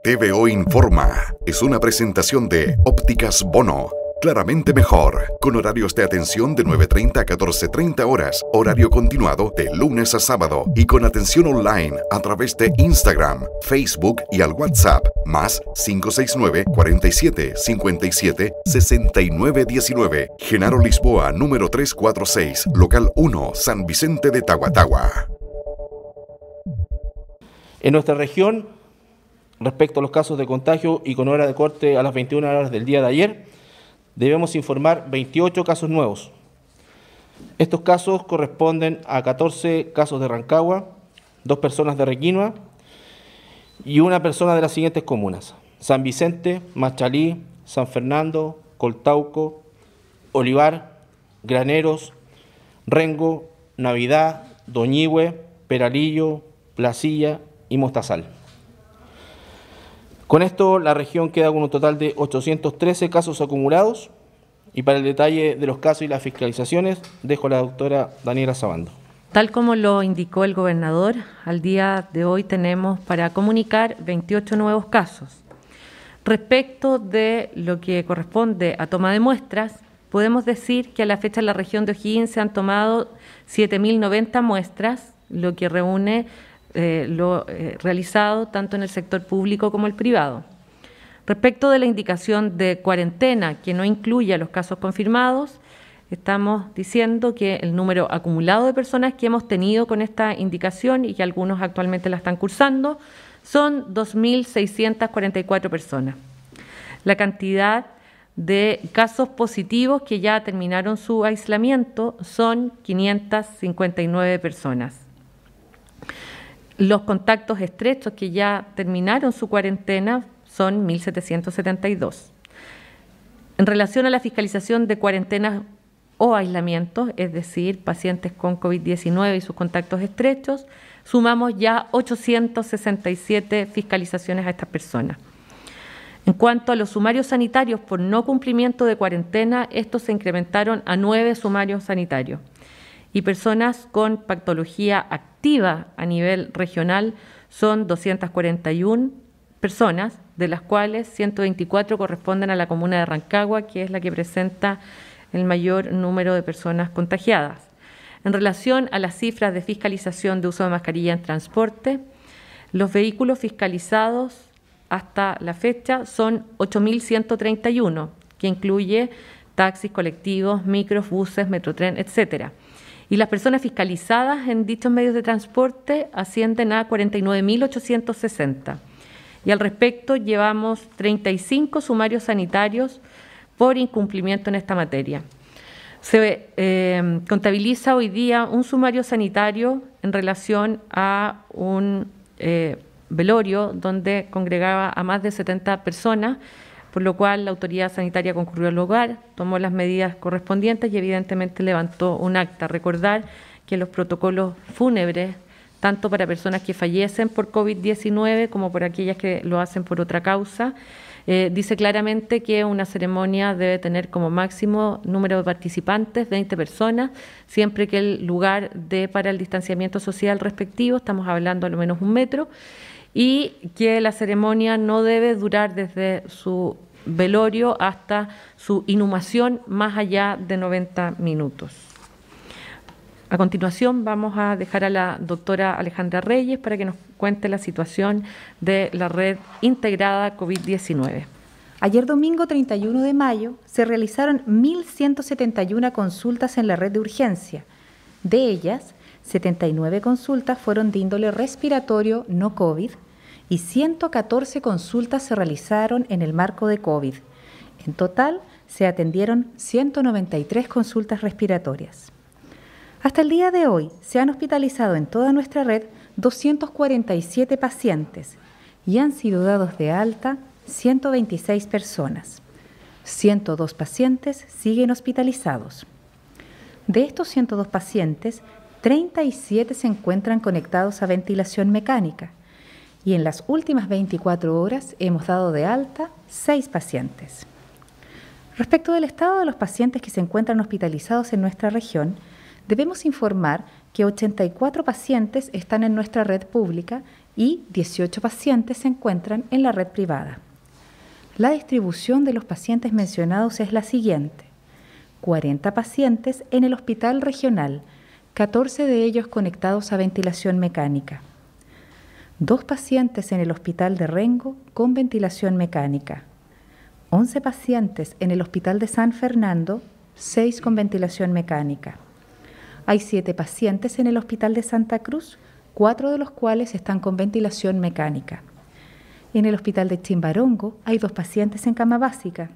TVO Informa es una presentación de Ópticas Bono. Claramente mejor, con horarios de atención de 9:30 a 14:30 horas, horario continuado de lunes a sábado y con atención online a través de Instagram, Facebook y al WhatsApp, más 569 47 57 69 19, Genaro Lisboa, número 346, local 1, San Vicente de Tahuatahua. En nuestra región, respecto a los casos de contagio y con hora de corte a las 21 horas del día de ayer, debemos informar 28 casos nuevos. Estos casos corresponden a 14 casos de Rancagua, 2 personas de Requinoa y una persona de las siguientes comunas: San Vicente, Machalí, San Fernando, Coltauco, Olivar, Graneros, Rengo, Navidad, Doñihue, Peralillo, Placilla y Mostazal. Con esto, la región queda con un total de 813 casos acumulados, y para el detalle de los casos y las fiscalizaciones, dejo a la doctora Daniela Sabando. Tal como lo indicó el gobernador, al día de hoy tenemos para comunicar 28 nuevos casos. Respecto de lo que corresponde a toma de muestras, podemos decir que a la fecha en la región de O'Higgins se han tomado 7.090 muestras, lo que reúne lo realizado tanto en el sector público como el privado. Respecto de la indicación de cuarentena, que no incluye a los casos confirmados, estamos diciendo que el número acumulado de personas que hemos tenido con esta indicación y que algunos actualmente la están cursando son 2.644 personas. La cantidad de casos positivos que ya terminaron su aislamiento son 559 personas. Los contactos estrechos que ya terminaron su cuarentena son 1.772. En relación a la fiscalización de cuarentenas o aislamientos, es decir, pacientes con COVID-19 y sus contactos estrechos, sumamos ya 867 fiscalizaciones a estas personas. En cuanto a los sumarios sanitarios por no cumplimiento de cuarentena, estos se incrementaron a 9 sumarios sanitarios. Y personas con patología activa a nivel regional son 241 personas, de las cuales 124 corresponden a la comuna de Rancagua, que es la que presenta el mayor número de personas contagiadas. En relación a las cifras de fiscalización de uso de mascarilla en transporte, los vehículos fiscalizados hasta la fecha son 8.131, que incluye taxis, colectivos, micros, buses, metrotren, etcétera. Y las personas fiscalizadas en dichos medios de transporte ascienden a 49.860. Y al respecto llevamos 35 sumarios sanitarios por incumplimiento en esta materia. Se contabiliza hoy día un sumario sanitario en relación a un velorio donde congregaba a más de 70 personas, por lo cual la autoridad sanitaria concurrió al lugar, tomó las medidas correspondientes y evidentemente levantó un acta. Recordar que los protocolos fúnebres, tanto para personas que fallecen por COVID-19 como por aquellas que lo hacen por otra causa, dice claramente que una ceremonia debe tener como máximo número de participantes, 20 personas, siempre que el lugar dé para el distanciamiento social respectivo, estamos hablando a lo menos 1 metro, y que la ceremonia no debe durar desde su velorio hasta su inhumación más allá de 90 minutos. A continuación vamos a dejar a la doctora Alejandra Reyes para que nos cuente la situación de la red integrada COVID-19. Ayer domingo 31 de mayo se realizaron 1.171 consultas en la red de urgencia. De ellas, 79 consultas fueron de índole respiratorio no COVID y 114 consultas se realizaron en el marco de COVID. En total, se atendieron 193 consultas respiratorias. Hasta el día de hoy, se han hospitalizado en toda nuestra red 247 pacientes y han sido dados de alta 126 personas. 102 pacientes siguen hospitalizados. De estos 102 pacientes, 37 se encuentran conectados a ventilación mecánica y en las últimas 24 horas hemos dado de alta 6 pacientes. Respecto del estado de los pacientes que se encuentran hospitalizados en nuestra región, debemos informar que 84 pacientes están en nuestra red pública y 18 pacientes se encuentran en la red privada. La distribución de los pacientes mencionados es la siguiente: 40 pacientes en el hospital regional, 14 de ellos conectados a ventilación mecánica. 2 pacientes en el hospital de Rengo con ventilación mecánica. 11 pacientes en el hospital de San Fernando, 6 con ventilación mecánica. Hay 7 pacientes en el hospital de Santa Cruz, 4 de los cuales están con ventilación mecánica. En el hospital de Chimbarongo hay 2 pacientes en cama básica.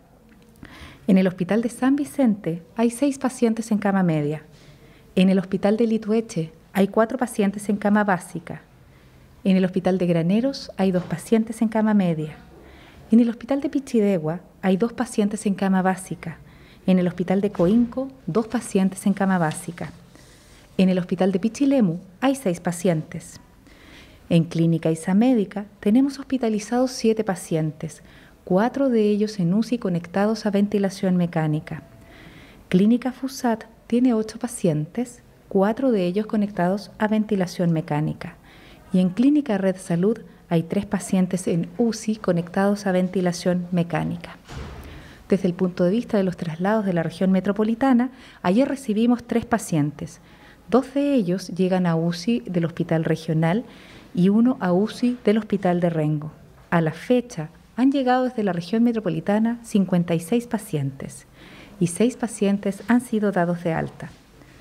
En el hospital de San Vicente hay 6 pacientes en cama media. En el hospital de Litueche hay 4 pacientes en cama básica. En el hospital de Graneros hay 2 pacientes en cama media. En el hospital de Pichidegua hay 2 pacientes en cama básica. En el hospital de Coinco, 2 pacientes en cama básica. En el hospital de Pichilemu hay 6 pacientes. En Clínica Isamédica tenemos hospitalizados 7 pacientes, 4 de ellos en UCI conectados a ventilación mecánica. Clínica FUSAT tiene 8 pacientes, 4 de ellos conectados a ventilación mecánica. Y en Clínica Red Salud hay 3 pacientes en UCI conectados a ventilación mecánica. Desde el punto de vista de los traslados de la región metropolitana, ayer recibimos 3 pacientes. 2 de ellos llegan a UCI del Hospital Regional y 1 a UCI del Hospital de Rengo. A la fecha, han llegado desde la región metropolitana 56 pacientes y 6 pacientes han sido dados de alta.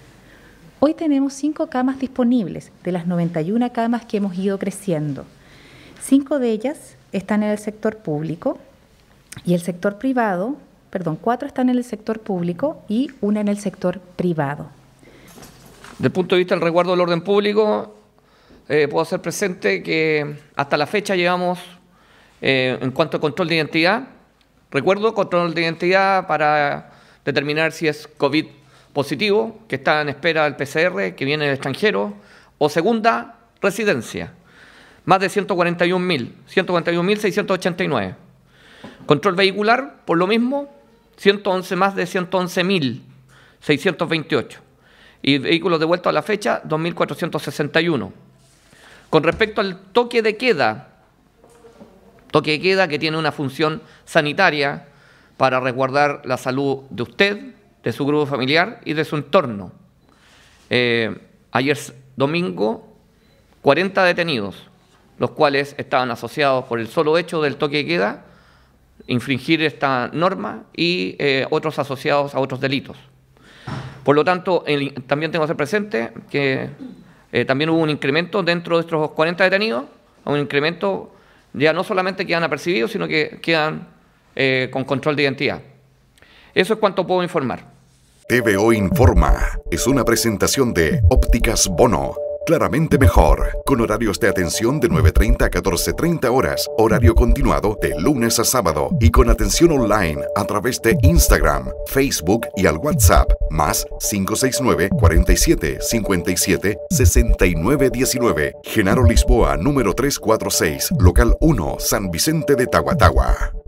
Hoy tenemos 5 camas disponibles de las 91 camas que hemos ido creciendo. 5 de ellas están en el sector público y el sector privado, 4 están en el sector público y 1 en el sector privado. Desde el punto de vista del resguardo del orden público, puedo hacer presente que hasta la fecha llevamos, en cuanto a control de identidad, control de identidad para determinar si es COVID positivo, que está en espera del PCR, que viene del extranjero, o segunda, residencia. Más de 141.689. Control vehicular, por lo mismo, más de 111.628. Y vehículos devueltos a la fecha, 2.461. Con respecto al toque de queda que tiene una función sanitaria para resguardar la salud de usted, de su grupo familiar y de su entorno. Ayer domingo, 40 detenidos, los cuales estaban asociados por el solo hecho del toque de queda, infringir esta norma y otros asociados a otros delitos. Por lo tanto, también tengo que hacer presente que también hubo un incremento dentro de estos 40 detenidos, un incremento ya no solamente quedan apercibidos, sino que quedan con control de identidad. Eso es cuanto puedo informar. TVO Informa es una presentación de Ópticas Bono. Claramente mejor, con horarios de atención de 9:30 a 14:30 horas, horario continuado de lunes a sábado y con atención online a través de Instagram, Facebook y al WhatsApp, más 569 47 57 69 19. Genaro Lisboa, número 346, local 1, San Vicente de Tahuatahua.